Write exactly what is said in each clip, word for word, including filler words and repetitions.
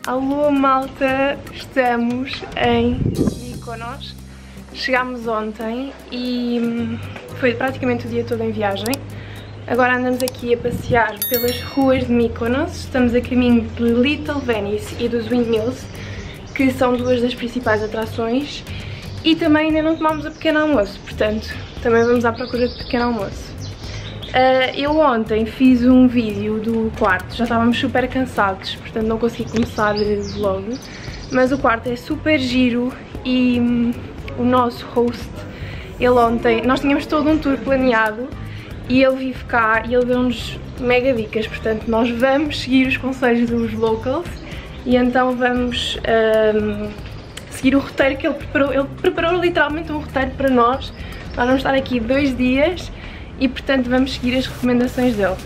Alô malta, estamos em Mykonos. Chegámos ontem e foi praticamente o dia todo em viagem. Agora andamos aqui a passear pelas ruas de Mykonos. Estamos a caminho de Little Venice e dos Windmills, que são duas das principais atrações. E também ainda não tomámos o pequeno almoço, portanto também vamos à procura de pequeno almoço. Uh, eu ontem fiz um vídeo do quarto, já estávamos super cansados, portanto não consegui começar o vlog, mas o quarto é super giro e um, o nosso host, ele ontem, nós tínhamos todo um tour planeado e ele vive cá e ele deu-nos mega dicas, portanto nós vamos seguir os conselhos dos locals e então vamos um, seguir o roteiro que ele preparou. Ele preparou literalmente um roteiro para nós. Nós vamos estar aqui dois dias e portanto vamos seguir as recomendações dele.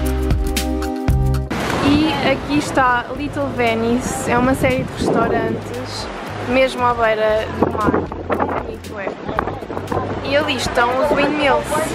E aqui está Little Venice, é uma série de restaurantes mesmo à beira do mar, como bonito é. E ali estão os Windmills.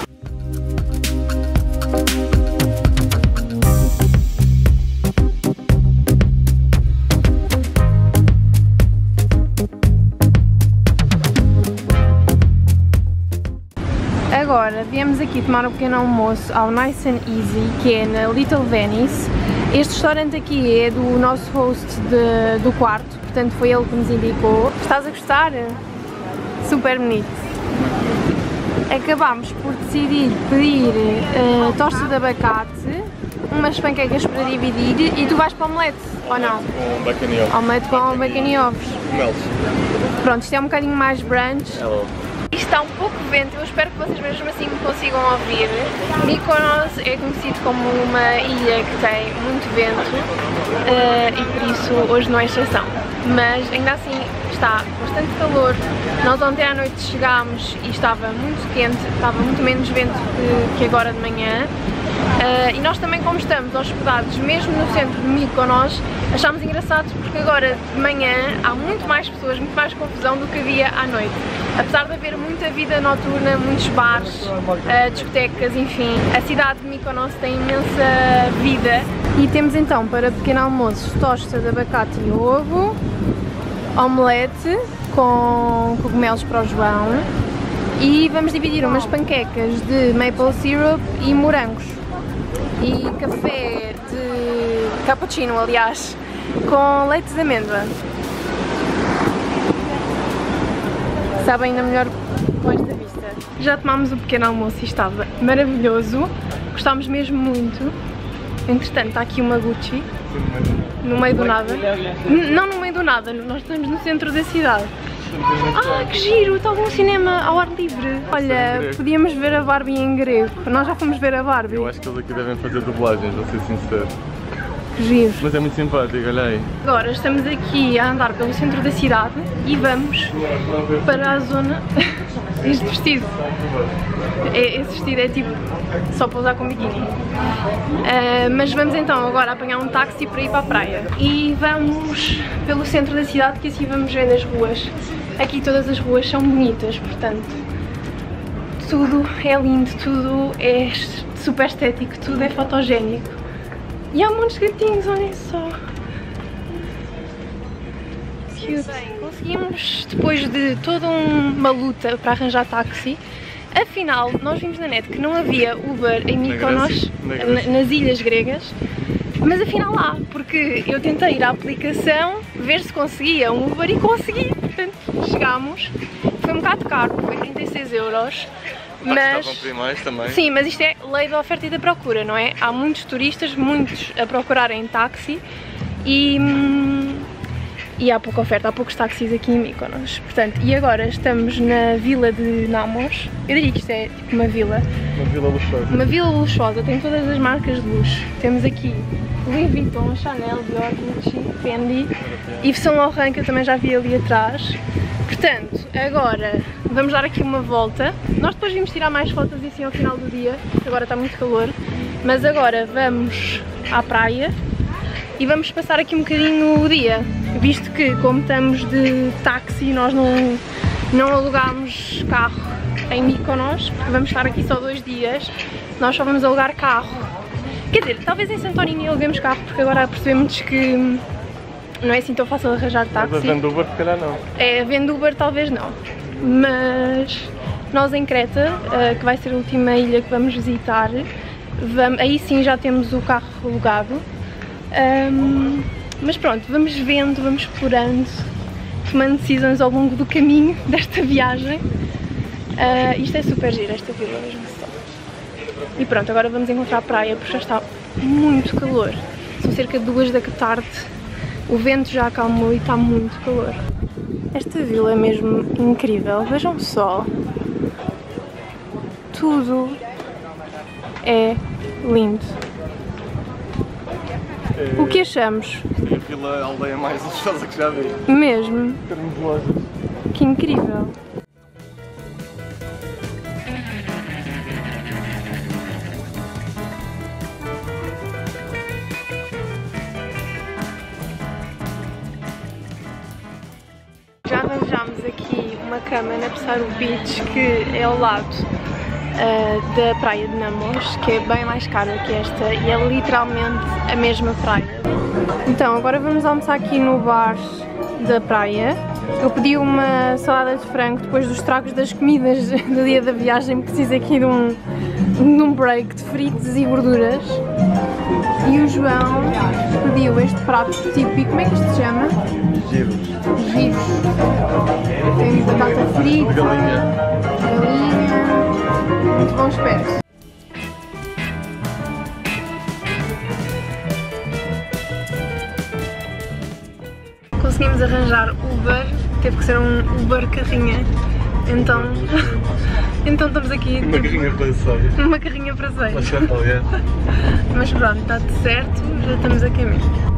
Agora viemos aqui tomar um pequeno almoço ao Nice and Easy, que é na Little Venice. Este restaurante aqui é do nosso host de, do quarto, portanto foi ele que nos indicou. Estás a gostar? Super bonito. Acabámos por decidir pedir uh, tosta de abacate, umas panquecas para dividir e tu vais para o omelete, ou não? Com bacon e ovos. Omelete com bacon e ovos. Melos. Pronto, isto é um bocadinho mais brunch. Hello. Isto está um pouco vento, eu espero que vocês mesmo assim me consigam ouvir. Mykonos é conhecido como uma ilha que tem muito vento uh, e por isso hoje não é exceção. Mas ainda assim está bastante calor. Nós ontem à noite chegámos e estava muito quente, estava muito menos vento que, que agora de manhã. Uh, e nós também, como estamos hospedados mesmo no centro de Mykonos, achámos engraçado porque agora de manhã há muito mais pessoas, muito mais confusão do que havia à noite. Apesar de haver muita vida noturna, muitos bares, uh, discotecas, enfim, a cidade de Mykonos tem imensa vida. E temos então para pequeno almoço tosta de abacate e ovo, omelete com cogumelos para o João e vamos dividir umas panquecas de maple syrup e morangos e café de cappuccino, aliás, com leite de amêndoa. Sabe ainda melhor com esta vista. Já tomámos o pequeno almoço e estava maravilhoso, gostámos mesmo muito. Entretanto está aqui uma Gucci no meio do nada. N não no meio do nada, nós estamos no centro da cidade. Ah, que giro! Está algum cinema ao ar livre. Olha, podíamos ver a Barbie em grego. Nós já fomos ver a Barbie. Eu acho que eles aqui devem fazer dublagens, vou ser sincero. Que giro! Mas é muito simpático, olha aí. Agora estamos aqui a andar pelo centro da cidade e vamos para a zona. Este vestido. É, esse vestido é tipo só para usar com biquíni. Uh, mas vamos então agora apanhar um táxi para ir para a praia. E vamos pelo centro da cidade, que assim vamos ver as ruas. Aqui todas as ruas são bonitas, portanto tudo é lindo, tudo é super estético, tudo é fotogénico. E há muitos gatinhos, olhem só. Cute. Conseguimos, depois de toda uma luta para arranjar táxi, afinal nós vimos na net que não havia Uber em Mykonos, na na nas ilhas gregas, mas afinal há, porque eu tentei ir à aplicação ver se conseguia um Uber e consegui, portanto chegámos. Foi um bocado caro, foi trinta e seis euros. Mas, mais também. Sim, mas isto é lei da oferta e da procura, não é? Há muitos turistas, muitos a procurarem táxi e, e há pouca oferta, há poucos táxis aqui em Mykonos. Portanto, e agora estamos na vila de Namos. Eu diria que isto é tipo uma vila. Uma vila luxuosa. Uma vila luxuosa, tem todas as marcas de luxo. Temos aqui Louis Vuitton, Chanel, Dior, Gucci, Fendi, Yves Saint Laurent, que eu também já vi ali atrás. Portanto, agora vamos dar aqui uma volta. Nós depois vimos tirar mais fotos e assim ao final do dia, agora está muito calor. Mas agora vamos à praia e vamos passar aqui um bocadinho o dia. Visto que, como estamos de táxi, nós não, não alugámos carro em Mykonos, porque vamos estar aqui só dois dias, nós só vamos alugar carro. Quer dizer, talvez em Santorini aluguemos carro, porque agora percebemos que não é assim tão fácil arranjar táxi. Mas a Venduber se calhar não. É, a Venduber talvez não. Mas nós em Creta, uh, que vai ser a última ilha que vamos visitar, vamos, aí sim já temos o carro alugado. Um, mas pronto, vamos vendo, vamos explorando, tomando decisões ao longo do caminho desta viagem. Uh, isto é super giro, esta vila mesmo só. E pronto, agora vamos encontrar a praia porque já está muito calor. São cerca de duas da tarde, o vento já acalmou e está muito calor. Esta vila é mesmo incrível, vejam só. Tudo é lindo. É... O que achamos? É a vila, a aldeia mais luxuosa que já vi. Mesmo. Em termos de lojas. Que incrível. Já arranjámos aqui uma cama na Psaru Beach, que é ao lado uh, da praia de Namos, que é bem mais cara que esta e é literalmente a mesma praia. Então, agora vamos almoçar aqui no bar da praia. Eu pedi uma salada de frango depois dos tragos das comidas do dia da viagem, preciso aqui de um, de um break de fritos e gorduras. E o João pediu este prato típico, como é que isto se chama? Giros. Giros. Tem batata frita, Galinha. galinha, muito bom espero. Conseguimos arranjar Uber, teve que ser um Uber carrinha, então, então estamos aqui Uma tipo, carrinha para seis. uma carrinha para seis. Mas já está, é. Mas pronto, está tudo certo, já estamos a caminho.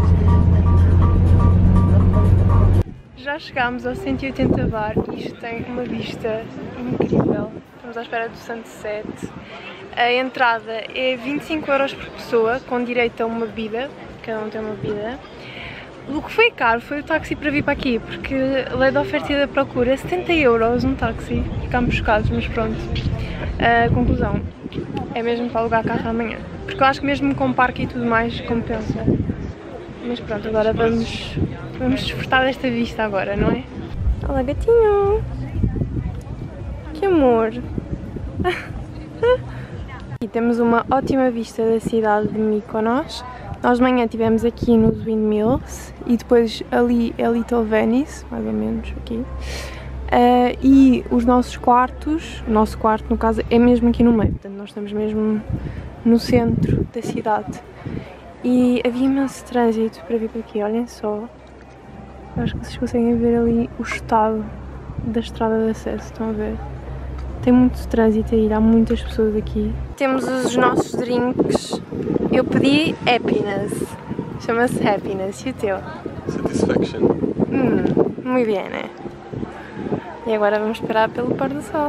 Já chegámos ao cento e oitenta Bar e isto tem uma vista incrível. Estamos à espera do sunset. A entrada é vinte e cinco euros por pessoa, com direito a uma bebida, cada um tem uma bebida. O que foi caro foi o táxi para vir para aqui, porque a lei da oferta e da procura é setenta euros um táxi. Ficámos chocados, mas pronto. A conclusão é mesmo para alugar carro amanhã, porque eu acho que mesmo com parque e tudo mais compensa. Mas pronto, agora vamos, vamos desfrutar desta vista agora, não é? Olá gatinho! Que amor! E temos uma ótima vista da cidade de Mykonos. Nós de manhã estivemos aqui nos Windmills e depois ali é Little Venice, mais ou menos aqui. Uh, e os nossos quartos, o nosso quarto no caso é mesmo aqui no meio, portanto nós estamos mesmo no centro da cidade. E havia imenso trânsito para vir para aqui, olhem só. Acho que vocês conseguem ver ali o estado da estrada de acesso, estão a ver? Tem muito trânsito a ir, há muitas pessoas aqui. Temos os nossos drinks. Eu pedi Happiness. Chama-se Happiness. E o teu? Satisfaction. Hum, muito bem, né? E agora vamos esperar pelo pôr do sol.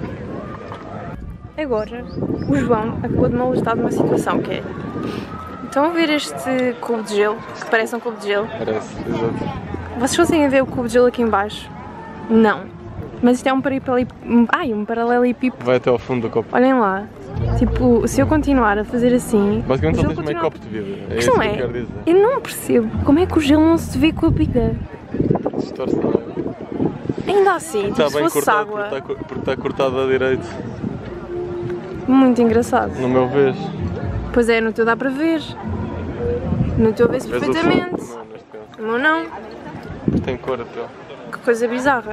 Agora, o João acabou de me alertar de uma situação que é... Estão a ver este cubo de gelo? Que parece um cubo de gelo? Parece, exato. Vocês conseguem ver o cubo de gelo aqui em baixo? Não. Mas isto é um paralelepípedo. Ai, um paralelepípedo. Vai até ao fundo do copo. Olhem lá. Tipo, se eu continuar a fazer assim... Basicamente só tens continua... meio copo de vida. É a isso questão que é, eu quero dizer. eu não percebo como é que o gelo não se vê com a bebida. Distorce, não é? Ainda assim, tipo, Está se bem fosse cortado água. porque está, porque está cortado à direita. Muito engraçado. No meu vês. Pois é, no teu dá para ver. No teu vê-se Vês o perfeitamente. fundo? Não, neste caso. No meu não. Tem cor até. Que coisa bizarra.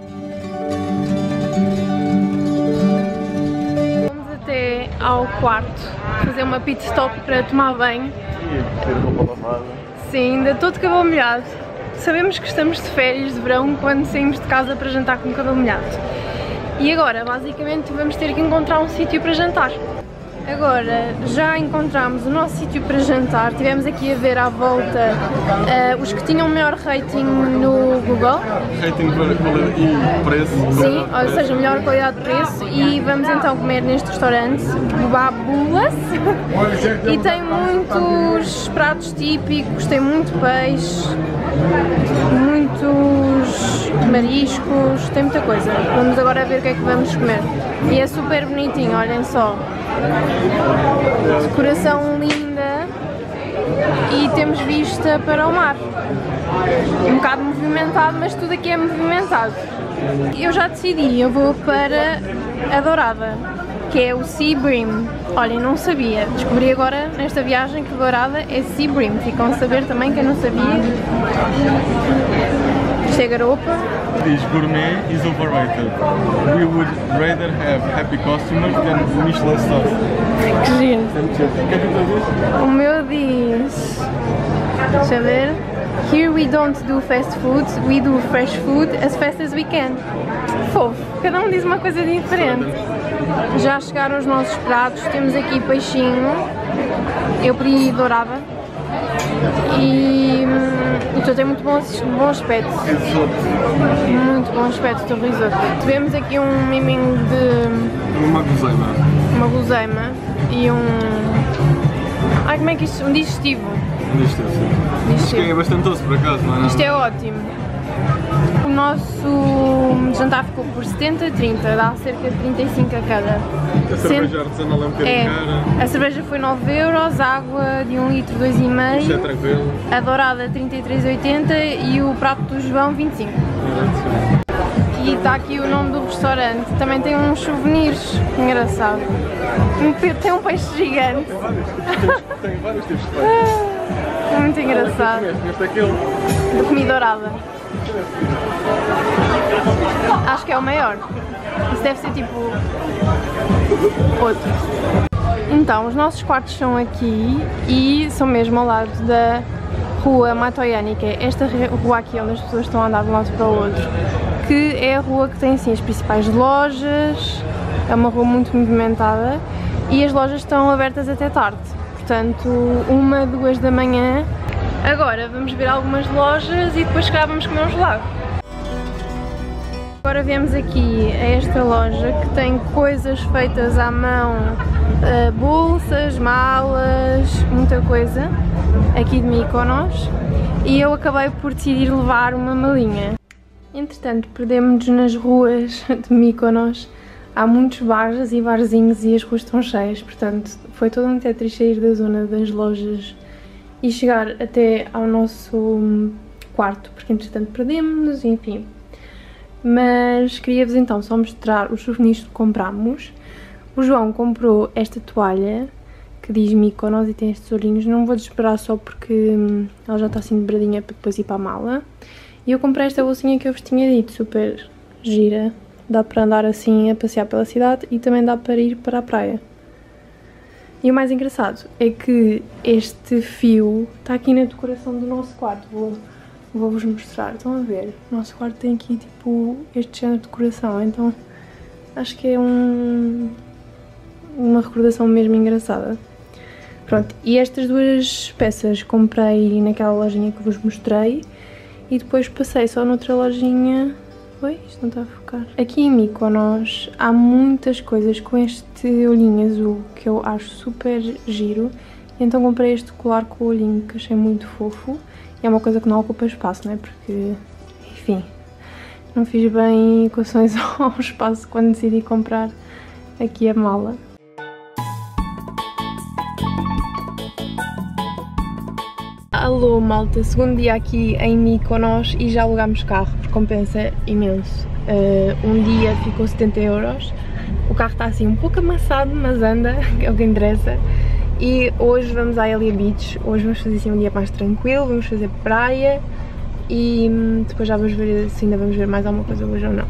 Vamos até ao quarto fazer uma pit stop para tomar banho. E ter roupa lavada. Sim, ainda estou de cabelo molhado. Sabemos que estamos de férias de verão quando saímos de casa para jantar com o cabelo molhado. E agora, basicamente, vamos ter que encontrar um sítio para jantar. Agora, já encontramos o nosso sítio para jantar. Estivemos aqui a ver à volta uh, os que tinham melhor rating no Google. Rating e preço. Sim, ou seja, melhor qualidade de preço. E vamos então comer neste restaurante, Babulas. E tem muitos pratos típicos, tem muito peixe, muitos mariscos, tem muita coisa. Vamos agora ver o que é que vamos comer. E é super bonitinho, olhem só. Decoração linda e temos vista para o mar. Um bocado movimentado, mas tudo aqui é movimentado. Eu já decidi, eu vou para a Dourada, que é o Sea Bream. Olhem, não sabia. Descobri agora nesta viagem que Dourada é Sea Bream. Ficam a saber também quem não sabia. Isto é garopa. Diz gourmet is overrated. We would rather have happy customers than Michelin stars. Que giro. O que é que tu diz? O meu diz... Deixa eu ver. Here we don't do fast food, we do fresh food as fast as we can. Fofo. Cada um diz uma coisa diferente. Já chegaram os nossos pratos. Temos aqui peixinho. Eu pedi dourada. E então tem muito bom, bom aspecto. Muito bom aspecto do risoto. Tivemos aqui um miminho de... Uma guzeima. Uma guzeima e um... Ai, como é que isto... Um digestivo. Um digestivo, sim. Acho que é bastante doce por acaso, não é nada? Isto é ótimo. O nosso jantar ficou por setenta a trinta, dá cerca de trinta e cinco a cada. A cerveja artesanal é um bocadinho é, cara. A cerveja foi nove euros, a água de um litro dois vírgula cinco. Isso é tranquilo. A dourada trinta e três oitenta e o prato do João vinte e cinco. E está aqui o nome do restaurante. Também tem uns souvenirs engraçado. Tem um peixe gigante. Tem vários tipos de peixe. Muito engraçado. Este é aquele. De comida dourada. Acho que é o maior. Isso deve ser tipo outro. Então, os nossos quartos são aqui e são mesmo ao lado da rua Matoiani, que é esta rua aqui onde as pessoas estão a andar de um lado para o outro, que é a rua que tem assim as principais lojas. É uma rua muito movimentada e as lojas estão abertas até tarde, portanto uma, duas da manhã. Agora vamos ver algumas lojas e depois cá vamos comer um gelado. Agora viemos aqui a esta loja que tem coisas feitas à mão, uh, bolsas, malas, muita coisa, aqui de Mykonos, e eu acabei por decidir levar uma malinha. Entretanto, perdemos-nos nas ruas de Mykonos, há muitos bares e barzinhos e as ruas estão cheias, portanto foi todo um tetris sair da zona das lojas e chegar até ao nosso quarto, porque entretanto perdemos-nos, enfim. Mas queria-vos então só mostrar os souvenirs que comprámos. O João comprou esta toalha que diz Mykonos e tem estes olhinhos. Não vou desesperar só porque hum, ela já está assim dobradinha para depois ir para a mala. E eu comprei esta bolsinha que eu vos tinha dito, super gira. Dá para andar assim a passear pela cidade e também dá para ir para a praia. E o mais engraçado é que este fio está aqui na decoração do nosso quarto. Vou Vou-vos mostrar, estão a ver? O nosso quarto tem aqui tipo este género de decoração, então acho que é um, uma recordação mesmo engraçada. Pronto, e estas duas peças comprei naquela lojinha que vos mostrei e depois passei só noutra lojinha. Oi, isto não está a focar. Aqui em Mykonos há muitas coisas com este olhinho azul que eu acho super giro, e então comprei este colar com o olhinho que achei muito fofo. É uma coisa que não ocupa espaço, não é? Porque, enfim, não fiz bem equações ao espaço quando decidi comprar aqui a mala. Alô malta, segundo dia aqui em Mykonos e já alugámos carro, porque compensa imenso. Uh, um dia ficou setenta euros, o carro está assim um pouco amassado, mas anda, é o que interessa. E hoje vamos à Elia Beach, hoje vamos fazer assim um dia mais tranquilo, vamos fazer praia e depois já vamos ver se ainda vamos ver mais alguma coisa hoje ou não.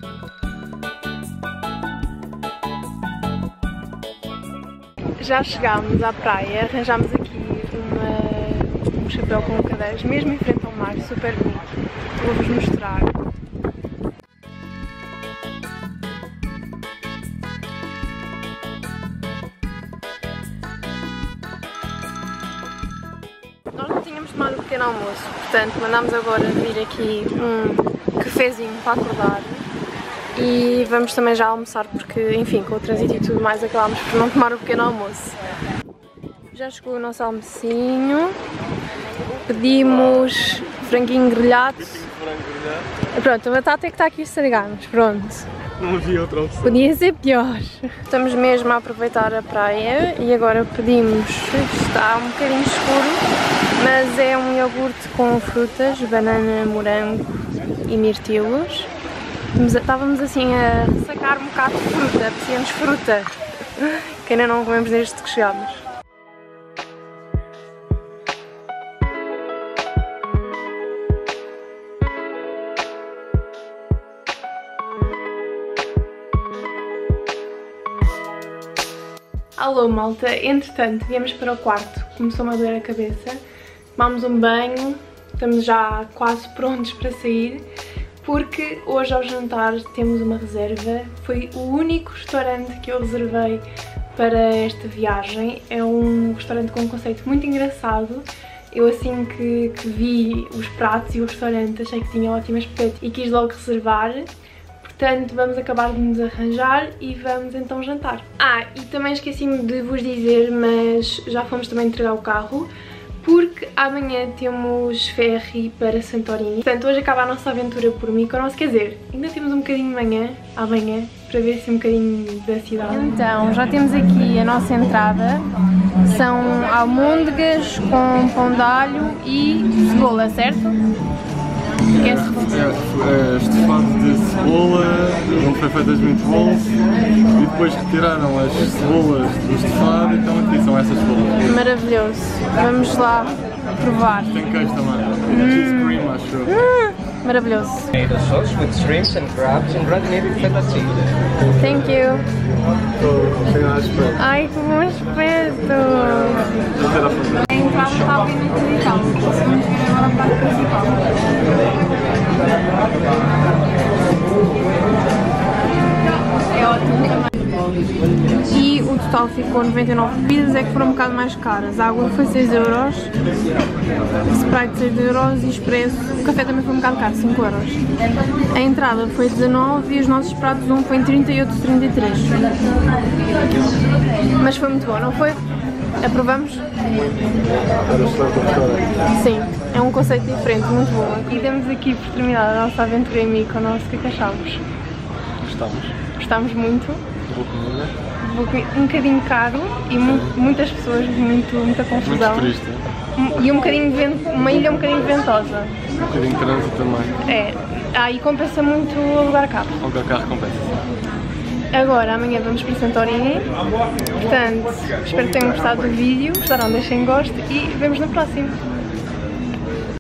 Já chegámos à praia, arranjámos aqui uma, um chapéu com cadeiras, mesmo em frente ao mar, super bonito. Vou-vos mostrar. Tomar um pequeno almoço, portanto mandámos agora vir aqui um cafezinho para acordar e vamos também já almoçar porque, enfim, com o trânsito e tudo mais acabámos por não tomar o pequeno almoço. Já chegou o nosso almocinho, pedimos franguinho grelhado, pronto, a batata é que está aqui a estragar, mas pronto, Não havia outra opção. Podia ser pior. Estamos mesmo a aproveitar a praia e agora pedimos, está um bocadinho escuro, mas é um iogurte com frutas, banana, morango e mirtilos. Estávamos assim a sacar um bocado de fruta, apreciamos fruta, que ainda não comemos desde que chegámos. Alô malta, entretanto viemos para o quarto, começou-me a doer a cabeça, tomámos um banho, estamos já quase prontos para sair, porque hoje ao jantar temos uma reserva. Foi o único restaurante que eu reservei para esta viagem, é um restaurante com um conceito muito engraçado. Eu assim que, que vi os pratos e o restaurante achei que tinha ótimo aspecto e quis logo reservar. Portanto, vamos acabar de nos arranjar e vamos então jantar. Ah, e também esqueci-me de vos dizer, mas já fomos também entregar o carro, porque amanhã temos ferry para Santorini. Portanto, hoje acaba a nossa aventura por Mykonos, quer dizer, ainda temos um bocadinho de manhã, amanhã, para ver se um bocadinho da cidade. Então, já temos aqui a nossa entrada, são almôndegas com pão de alho e cebola, certo? É, é estofado de cebola, onde foi feito as meatballs e depois retiraram as cebolas do estofado, então aqui são essas cebolas. Maravilhoso, vamos lá provar. Tem queijo também, hum. Cheese cream, acho. Hum, maravilhoso. Tomato sauce with shrimps and crabs and red navy feta seed. Thank you. Oh, ai, que bom aspecto! A entrada está bem nutrital, conseguimos vir agora para a parte principal. É ótimo também. E o total ficou noventa e nove. Bebidas é que foram um bocado mais caras. A água foi seis euros, Sprite seis euros e expresso. O café também foi um bocado caro, cinco euros. A entrada foi dezanove e os nossos pratos, um foi em trinta e outro trinta e três. Mas foi muito bom, não foi? Aprovamos? Sim, é um conceito diferente, muito bom. E demos aqui por terminada a nossa aventura em Mykonos. O que é que achámos? Gostamos. Gostámos muito. Boa comida. Boa comida. Um bocadinho caro e mu muitas pessoas, muito, muita confusão. Muito triste. E um bocadinho de vento, uma ilha um bocadinho ventosa. Um bocadinho de trânsito também. É. Ah, e compensa muito alugar carro. Alugar carro compensa. Agora, amanhã vamos para Santorini, portanto, espero que tenham gostado do vídeo, gostaram, deixem gosto e vemos no próximo.